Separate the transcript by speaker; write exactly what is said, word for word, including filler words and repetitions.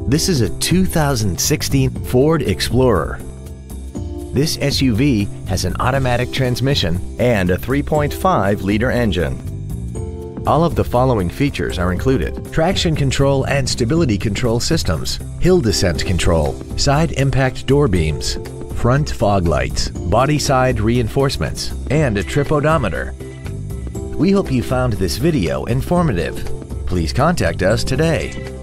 Speaker 1: This is a two thousand sixteen Ford Explorer. This S U V has an automatic transmission and a three point five liter engine. All of the following features are included: traction control and stability control systems, hill descent control, side impact door beams, front fog lights, body side reinforcements, and a trip odometer. We hope you found this video informative. Please contact us today.